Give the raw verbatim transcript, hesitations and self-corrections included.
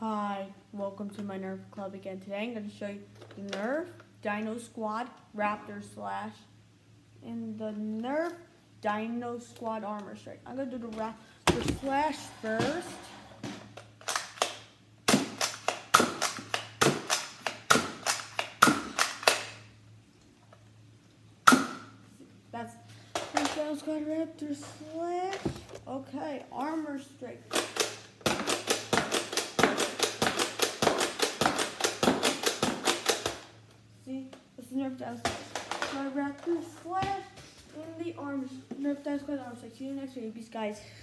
Hi, welcome to my Nerf club again. Today I'm going to show you the Nerf Dinosquad Raptorslash and the Nerf Dinosquad Armorstrike. I'm going to do the Raptorslash first. That's the Dinosquad Raptorslash. Okay, Armorstrike. See, it's the Nerf Dinosquad Raptorslash and the arms Nerf Dinosquad Armorstrike. See you next video, peace, guys.